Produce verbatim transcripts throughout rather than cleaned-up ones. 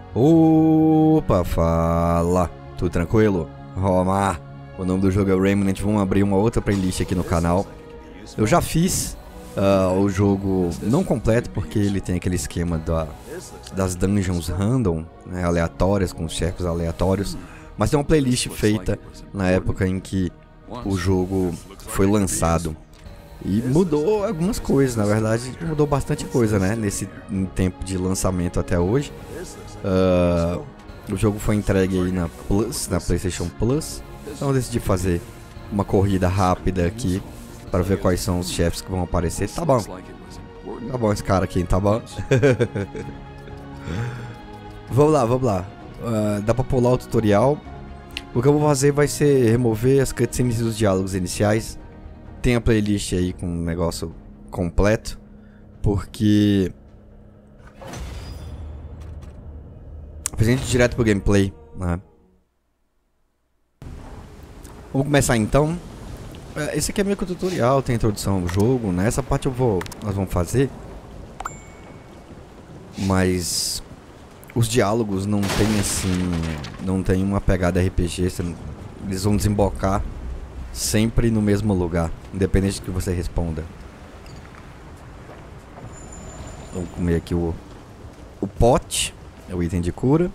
Opa, fala, tudo tranquilo? Roma, o nome do jogo é Remnant. Vamos abrir uma outra playlist aqui no canal. Eu já fiz uh, o jogo não completo, porque ele tem aquele esquema da, das dungeons random, né, aleatórias, com chefes aleatórios. Mas tem uma playlist feita na época em que o jogo foi lançado. E mudou algumas coisas, na verdade mudou bastante coisa, né, nesse tempo de lançamento até hoje. Uh, o jogo foi entregue aí na Plus, na PlayStation Plus. Então eu decidi fazer uma corrida rápida aqui para ver quais são os chefes que vão aparecer. Tá bom, tá bom esse cara aqui, tá bom. Vamos lá, vamos lá. Uh, dá pra pular o tutorial. O que eu vou fazer vai ser remover as cutscenes e os diálogos iniciais. Tem a playlist aí com um negócio completo, porque a gente direto pro gameplay, né? Vamos começar então. Esse aqui é meio que o tutorial, tem a introdução ao jogo, né? Essa parte eu vou, nós vamos fazer, mas os diálogos não tem assim, não tem uma pegada R P G. Eles vão desembocar sempre no mesmo lugar, independente do que você responda. Vamos comer aqui o, o pote, é o item de cura.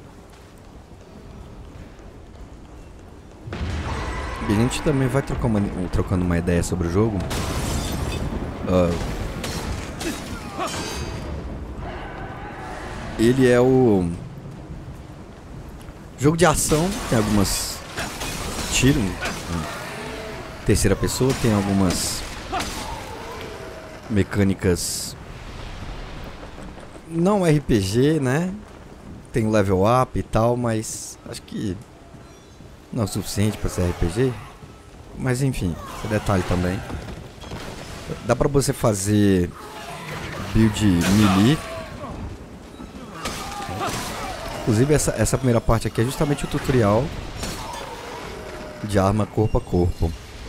E a gente também vai trocar uma, trocando uma ideia sobre o jogo. Uh, ele é o jogo de ação, tem algumas tiro. Terceira pessoa, tem algumas mecânicas não R P G, né? Tem level up e tal, mas acho que não é o suficiente para ser R P G. Mas enfim, esse detalhe também. Dá pra você fazer build melee. Inclusive essa, essa primeira parte aqui é justamente o tutorial de arma corpo a corpo.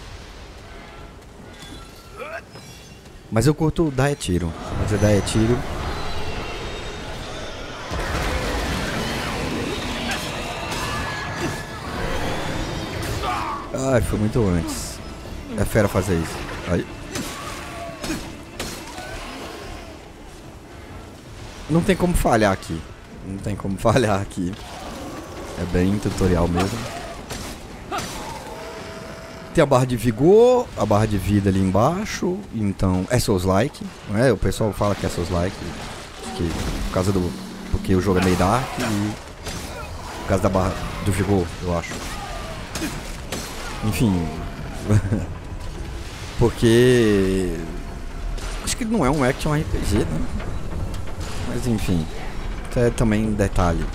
Mas eu curto dar é tiro. Mas é dar é tiro. Ai, foi muito antes. É fera fazer isso. Aí. Não tem como falhar aqui. Não tem como falhar aqui. É bem tutorial mesmo. Tem a barra de vigor, a barra de vida ali embaixo. Então, é Souls-like, não é? O pessoal fala que é Souls-like, que por causa do... porque o jogo é meio dark e por causa da barra do vigor, eu acho. Enfim. Porque acho que não é um action R P G, né? Mas enfim, isso é também detalhe.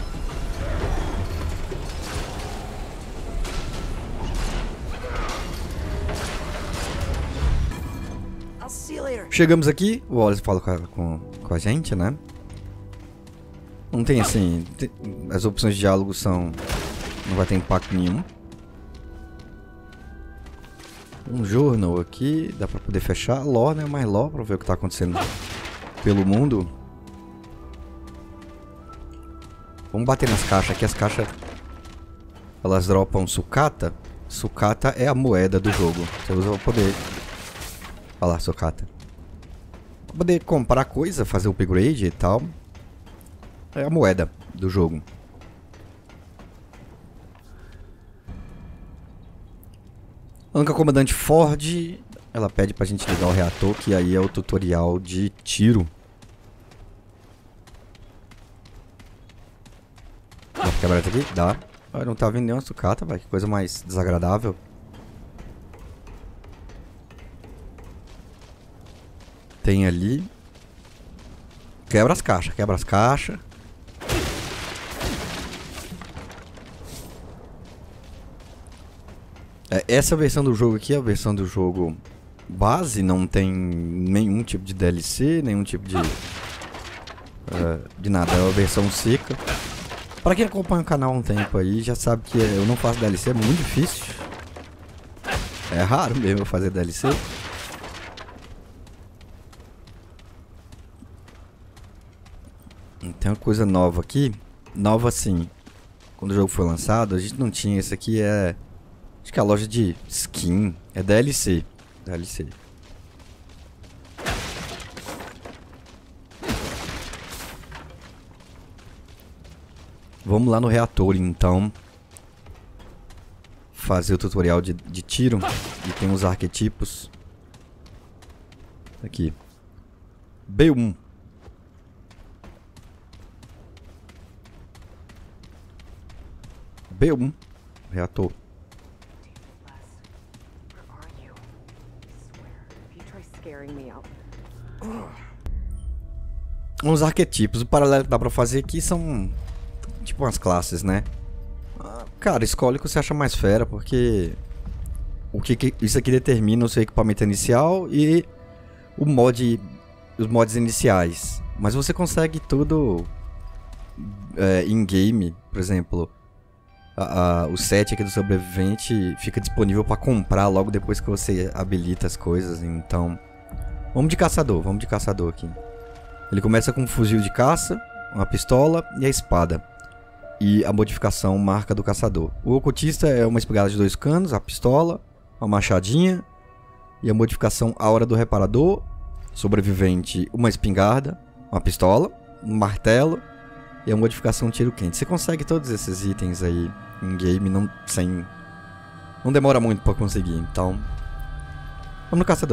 Chegamos aqui, o Wallace fala com a, com, com a gente, né? Não tem assim, tem, as opções de diálogo são, não vai ter impacto nenhum. Um journal aqui, dá pra poder fechar. Lore, né? Mais lore pra ver o que tá acontecendo pelo mundo. Vamos bater nas caixas aqui, as caixas elas dropam sucata. Sucata é a moeda do jogo. Você usa pra poder... Olha lá, sucata. Pra poder comprar coisa, fazer upgrade e tal. É a moeda do jogo. Anca Comandante Ford, ela pede pra gente ligar o reator, que aí é o tutorial de tiro. Dá pra quebrar isso aqui? Dá. Ah, não tá vindo nenhuma sucata, vai. Que coisa mais desagradável. Tem ali. Quebra as caixas, quebra as caixas. É, essa versão do jogo aqui é a versão do jogo base, não tem nenhum tipo de D L C, nenhum tipo de... Uh, de nada, é a versão seca. Pra quem acompanha o canal há um tempo aí, já sabe que eu não faço D L C, é muito difícil. É raro mesmo eu fazer D L C. Tem uma coisa nova aqui. nova assim. Quando o jogo foi lançado, a gente não tinha. Esse aqui é... Acho que é a loja de skin. É D L C. D L C. Vamos lá no reator, então. Fazer o tutorial de, de tiro. E tem os arquetipos. Aqui. B um. B um. Reator. Uns arquetipos. O paralelo que dá pra fazer aqui são tipo umas classes, né? Cara, escolhe o que você acha mais fera, porque o que, que isso aqui determina o seu equipamento inicial e o mod, os mods iniciais. Mas você consegue tudo é, in game, por exemplo. A, a, o set aqui do sobrevivente fica disponível para comprar logo depois que você habilita as coisas. Então, vamos de caçador, vamos de caçador aqui. Ele começa com um fuzil de caça, uma pistola e a espada. E a modificação marca do caçador. O ocultista é uma espingarda de dois canos, a pistola, uma machadinha. E a modificação aura do reparador. Sobrevivente, uma espingarda, uma pistola, um martelo. E a modificação tiro quente. Você consegue todos esses itens aí em game não, sem... Não demora muito pra conseguir, então... Vamos no caçador.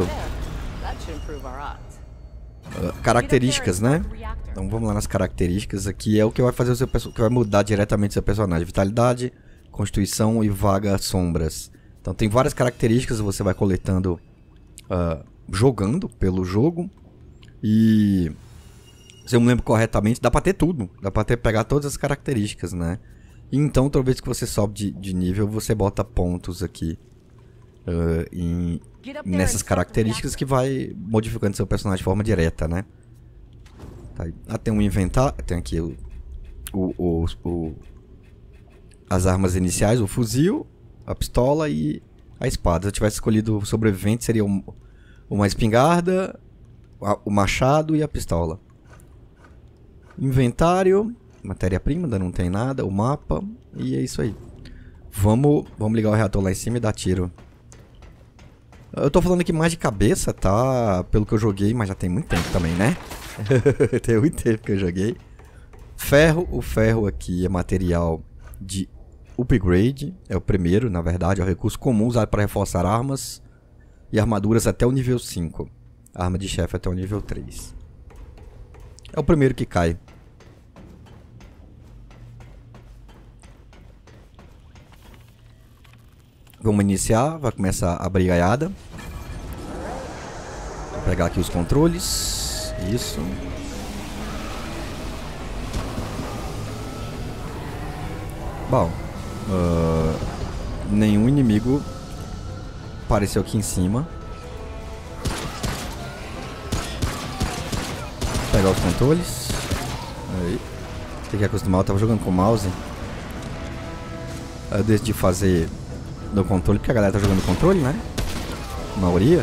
Uh, características, né? Então vamos lá nas características. Aqui é o que vai fazer o seu que vai mudar diretamente o seu personagem. Vitalidade, constituição e vaga sombras. Então tem várias características que você vai coletando uh, jogando pelo jogo. E se eu me lembro corretamente, dá pra ter tudo. Dá pra ter, pegar todas as características, né? E então toda vez que você sobe de, de nível, você bota pontos aqui uh, em, nessas características que vai modificando seu personagem de forma direta, né? Tá, ah, tem um inventário, tem aqui o, o, o, o, as armas iniciais, o fuzil, a pistola e a espada. Se eu tivesse escolhido o sobrevivente, seria um, uma espingarda, a, o machado e a pistola. Inventário, matéria-prima, ainda não tem nada, o mapa, e é isso aí. Vamos, vamos ligar o reator lá em cima e dar tiro. Eu tô falando aqui mais de cabeça, tá? Pelo que eu joguei, mas já tem muito tempo também, né? Tem muito tempo que eu joguei. Ferro, o ferro aqui é material de upgrade. É o primeiro, na verdade, é o recurso comum usado para reforçar armas e armaduras até o nível cinco. A arma de chefe até o nível três. É o primeiro que cai. Vamos iniciar, vai começar a brigaiada. Vou pegar aqui os controles. Isso. Bom, uh, nenhum inimigo apareceu aqui em cima. Vou pegar os controles. Aí. Tem que acostumar, eu tava jogando com o mouse. Eu decidi fazer no controle, porque a galera tá jogando no controle, né? A maioria.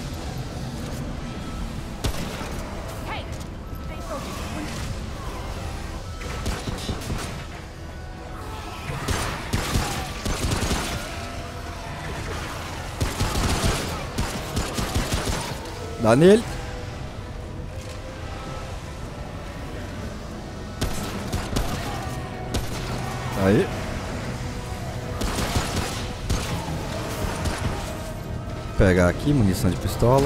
Dá nele. Aí. Pegar aqui, munição de pistola.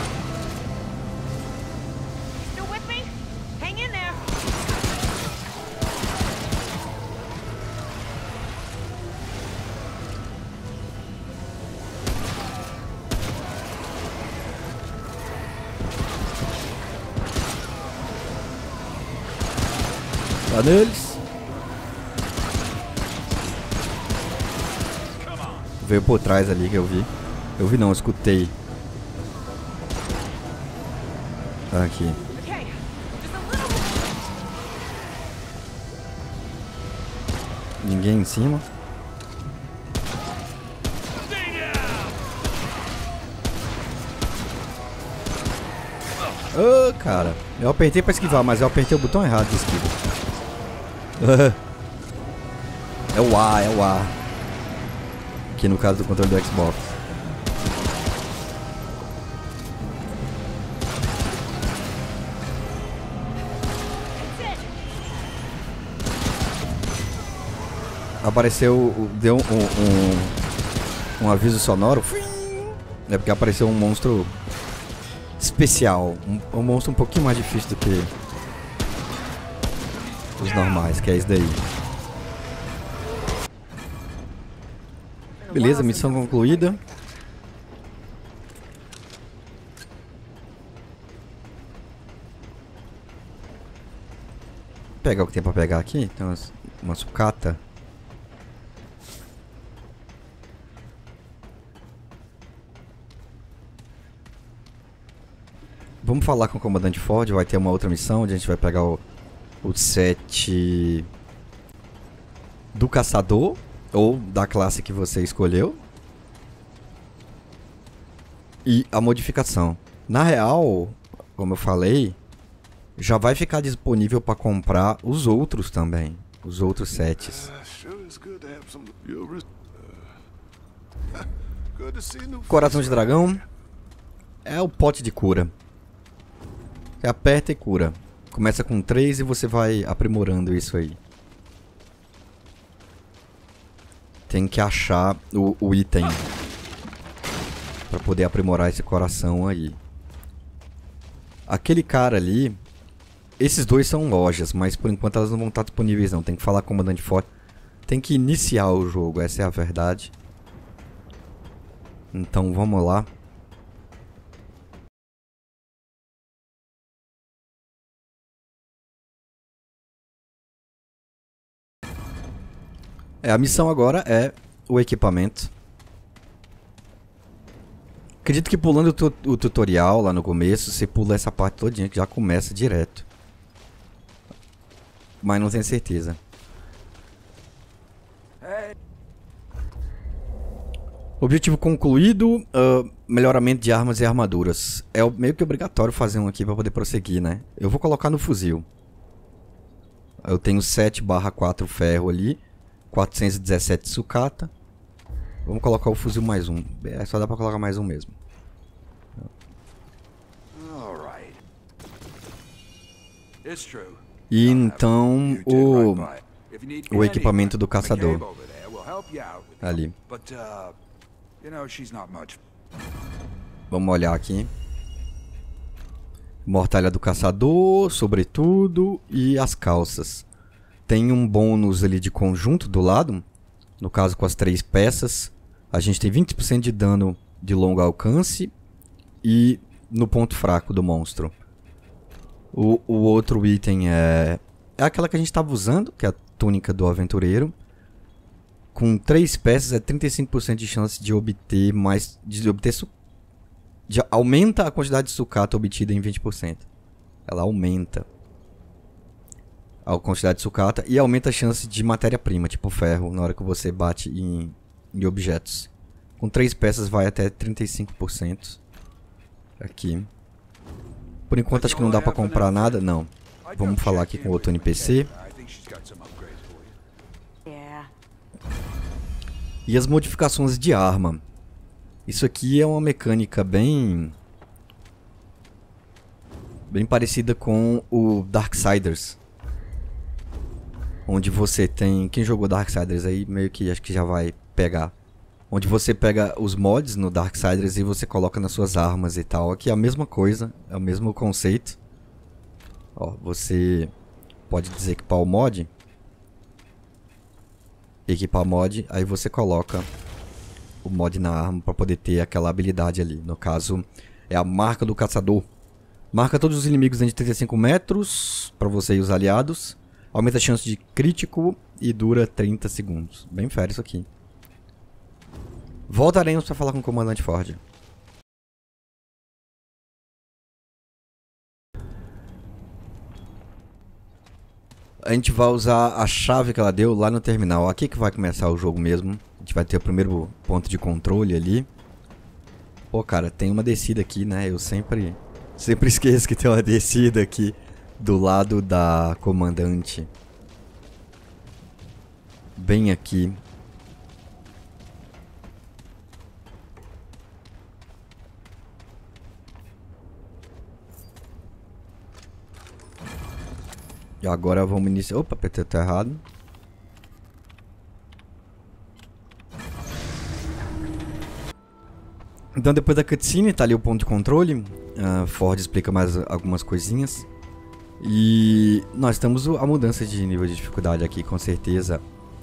Tá neles. Veio por trás ali que eu vi. Eu vi não, eu escutei. Tá aqui. Ninguém em cima. Ô, oh, cara. Eu apertei pra esquivar, mas eu apertei o botão errado de esquiva. É o A, é o A. Aqui no caso do controle do Xbox. Apareceu, deu um, um, um aviso sonoro. É porque apareceu um monstro especial. Um, um monstro um pouquinho mais difícil do que os normais, que é esse daí. Beleza, missão concluída. Vou pegar o que tem pra pegar aqui. Tem umas, uma sucata. Vamos falar com o comandante Ford, vai ter uma outra missão onde a gente vai pegar o, o set do caçador, ou da classe que você escolheu. E a modificação. Na real, como eu falei, já vai ficar disponível para comprar os outros também. Os outros sets. Coração de dragão é o pote de cura. Você aperta e cura. Começa com três e você vai aprimorando isso aí. Tem que achar o, o item pra poder aprimorar esse coração aí. Aquele cara ali... Esses dois são lojas, mas por enquanto elas não vão estar disponíveis não. Tem que falar com o comandante Ford. Tem que iniciar o jogo, essa é a verdade. Então vamos lá. É, a missão agora é o equipamento. Acredito que pulando o, tu o tutorial lá no começo, você pula essa parte todinha que já começa direto. Mas não tenho certeza. Objetivo concluído, uh, melhoramento de armas e armaduras. É meio que obrigatório fazer um aqui para poder prosseguir, né? Eu vou colocar no fuzil. Eu tenho sete barra quatro ferro ali. quatrocentos e dezessete sucata. Vamos colocar o fuzil mais um. É, só dá pra colocar mais um mesmo. E então o, o equipamento do caçador. Ali. Vamos olhar aqui. Mortalha do caçador, sobretudo, e as calças. Tem um bônus ali de conjunto do lado. No caso com as três peças. A gente tem vinte por cento de dano de longo alcance. E no ponto fraco do monstro. O, o outro item é... É aquela que a gente estava usando. Que é a túnica do aventureiro. Com três peças é trinta e cinco por cento de chance de obter mais... De obter su, de, aumenta a quantidade de sucata obtida em vinte por cento. Ela aumenta a quantidade de sucata e aumenta a chance de matéria-prima, tipo ferro, na hora que você bate em, em objetos. Com três peças vai até trinta e cinco por cento. Aqui. Por enquanto acho que não dá pra comprar nada, não. Vamos falar aqui com outro N P C. E as modificações de arma. Isso aqui é uma mecânica bem... Bem parecida com o Darksiders. Onde você tem... Quem jogou Darksiders aí meio que acho que já vai pegar. Onde você pega os mods no Darksiders e você coloca nas suas armas e tal. Aqui é a mesma coisa, é o mesmo conceito. Ó, você pode dizer equipar o mod. Equipar mod, aí você coloca o mod na arma para poder ter aquela habilidade ali. No caso, é a marca do caçador. Marca todos os inimigos dentro de trinta e cinco metros para você e os aliados. Aumenta a chance de crítico e dura trinta segundos. Bem fera isso aqui. Voltaremos para falar com o comandante Ford. A gente vai usar a chave que ela deu lá no terminal. Aqui que vai começar o jogo mesmo. A gente vai ter o primeiro ponto de controle ali. Pô, cara, tem uma descida aqui, né? Eu sempre, sempre esqueço que tem uma descida aqui do lado da comandante. bem aqui. E agora vamos iniciar... Opa, apertei até errado. Então depois da cutscene tá ali o ponto de controle. A Ford explica mais algumas coisinhas. E nós temos a mudança de nível de dificuldade aqui, com certeza.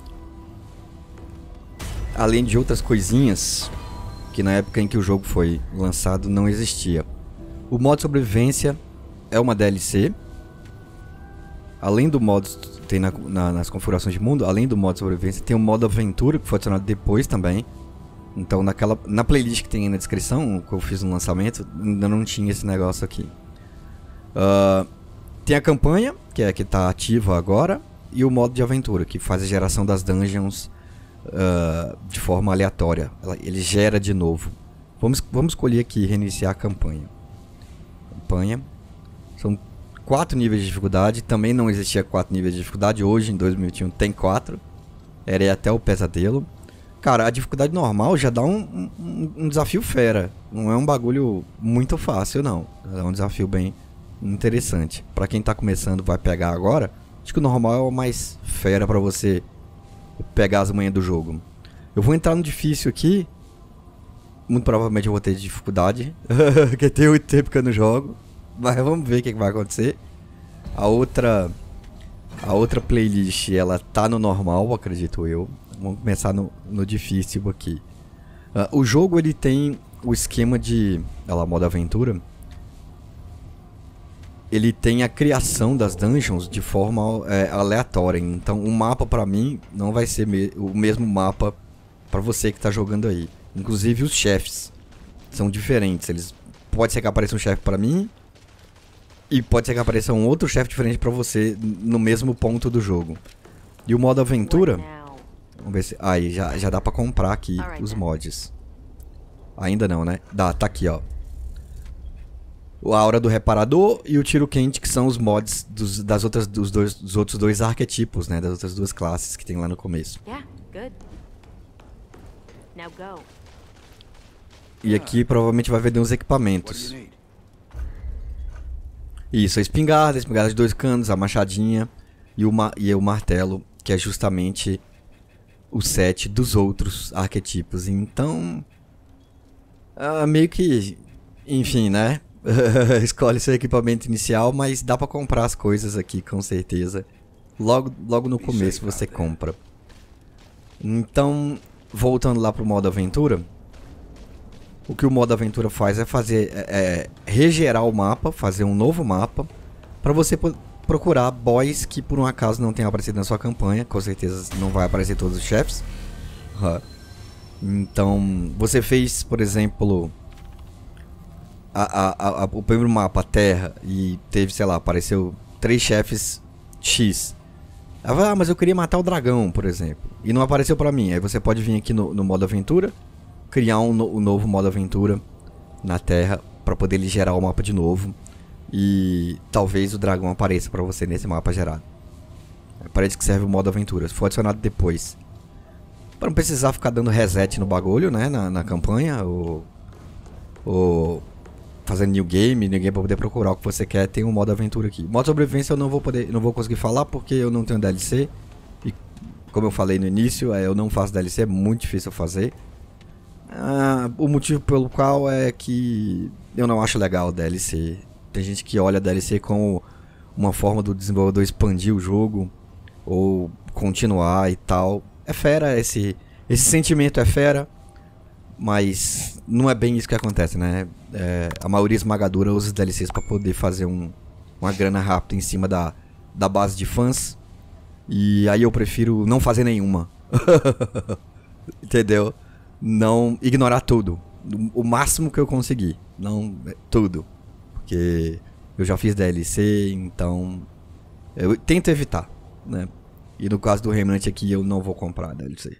Além de outras coisinhas que na época em que o jogo foi lançado não existia. O modo sobrevivência é uma D L C. Além do modo tem na, na, nas configurações de mundo, além do modo sobrevivência, tem o modo aventura que foi adicionado depois também. Então naquela, na playlist que tem aí na descrição, que eu fiz no lançamento, ainda não tinha esse negócio aqui. Uh, tem a campanha, que é a que está ativa agora, e o modo de aventura, que faz a geração das dungeons uh, de forma aleatória. Ele gera de novo. Vamos, vamos escolher aqui, reiniciar a campanha. Campanha. São quatro níveis de dificuldade. Também não existia quatro níveis de dificuldade. Hoje, em dois mil e vinte e um, tem quatro. Era até o pesadelo. Cara, a dificuldade normal já dá um, um, um desafio fera. Não é um bagulho muito fácil, não. É um desafio bem interessante. Pra quem tá começando, vai pegar agora. Acho que o normal é o mais fera pra você pegar as manhas do jogo. Eu vou entrar no difícil aqui. Muito provavelmente eu vou ter dificuldade. Porque tem muito tempo que eu não jogo. Mas vamos ver o que, que vai acontecer. A outra A outra playlist, ela tá no normal, acredito eu. Vamos começar no, no difícil aqui. uh, O jogo, ele tem o esquema de... Olha lá, modo aventura. Ele tem a criação das dungeons de forma é, aleatória. Então o mapa pra mim não vai ser me o mesmo mapa pra você que tá jogando aí. Inclusive os chefes são diferentes. Eles pode ser que apareça um chefe pra mim e pode ser que apareça um outro chefe diferente pra você no mesmo ponto do jogo. E o modo aventura, vamos ver se... Aí, já, já dá pra comprar aqui os mods. Ainda não, né? Dá, tá aqui, ó. A Aura do Reparador e o Tiro Quente, que são os mods dos, das outras, dos, dois, dos outros dois arquetipos, né? Das outras duas classes que tem lá no começo. E aqui provavelmente vai vender uns equipamentos. Isso, a espingarda, a espingarda de dois canos, a machadinha e o, ma e o martelo, que é justamente o set dos outros arquetipos. Então, uh, meio que, enfim, né? Escolhe seu equipamento inicial, mas dá pra comprar as coisas aqui, com certeza. Logo, logo no começo você compra. Então, voltando lá pro modo aventura. O que o modo aventura faz é fazer é, é, regerar o mapa, fazer um novo mapa, pra você procurar boys que por um acaso não tenham aparecido na sua campanha. Com certeza não vai aparecer todos os chefes. Uhum. Então, você fez, por exemplo... A, a, a, o primeiro mapa, a Terra, e teve, sei lá, apareceu três chefes X. Ah, mas eu queria matar o dragão, por exemplo, e não apareceu pra mim. Aí você pode vir aqui no, no modo aventura, criar um, no, um novo modo aventura na Terra, pra poder ele gerar o mapa de novo. E talvez o dragão apareça pra você nesse mapa gerado. É para isso que serve o modo aventura, se for adicionado depois. Pra não precisar ficar dando reset no bagulho, né, na, na campanha, ou... ou fazendo new game, ninguém pra poder procurar o que você quer, tem um modo aventura aqui. Modo sobrevivência eu não vou poder, não vou conseguir falar porque eu não tenho D L C. E como eu falei no início, é, eu não faço D L C, é muito difícil fazer. Ah, o motivo pelo qual é que eu não acho legal o D L C. Tem gente que olha a D L C como uma forma do desenvolvedor expandir o jogo ou continuar e tal. É fera, esse, esse sentimento é fera. Mas não é bem isso que acontece, né? É, a maioria esmagadora usa os D L Cs pra poder fazer um, uma grana rápida em cima da, da base de fãs. E aí eu prefiro não fazer nenhuma. Entendeu? Não ignorar tudo. O máximo que eu conseguir. Não tudo. Porque eu já fiz D L C, então eu tento evitar, né? E no caso do Remnant aqui eu não vou comprar D L C.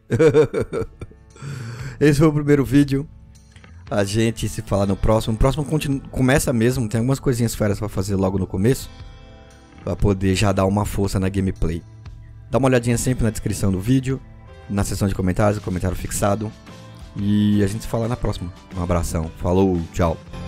Esse foi o primeiro vídeo. A gente se fala no próximo. O próximo começa mesmo. Tem algumas coisinhas feras pra fazer logo no começo, pra poder já dar uma força na gameplay. Dá uma olhadinha sempre na descrição do vídeo, na seção de comentários, comentário fixado. E a gente se fala na próxima. Um abração. Falou, tchau.